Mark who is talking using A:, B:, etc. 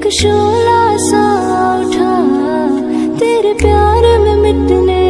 A: एक शोला सा उठा तेरे प्यार में मिटने